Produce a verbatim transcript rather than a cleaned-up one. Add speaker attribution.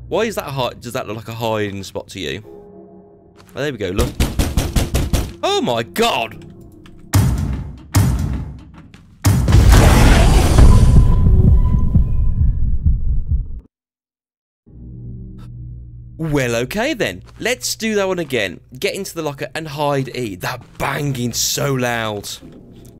Speaker 1: Why is that hide? Does that look like a hiding spot to you? Oh, there we go, look. Oh my god! Well, okay then. Let's do that one again. Get into the locker and hide E. That banging so loud.